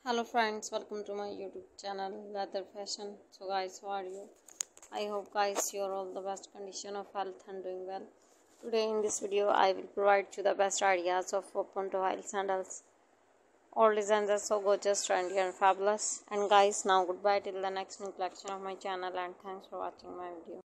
Hello friends, welcome to my YouTube channel Leather Fashion. So guys, how are you? I hope guys you're all the best condition of health and doing well. Today in this video I will provide you the best ideas of open toe heel sandals. All designs are so gorgeous, trendy and fabulous. And guys, now goodbye till the next new collection of my channel, and thanks for watching my video.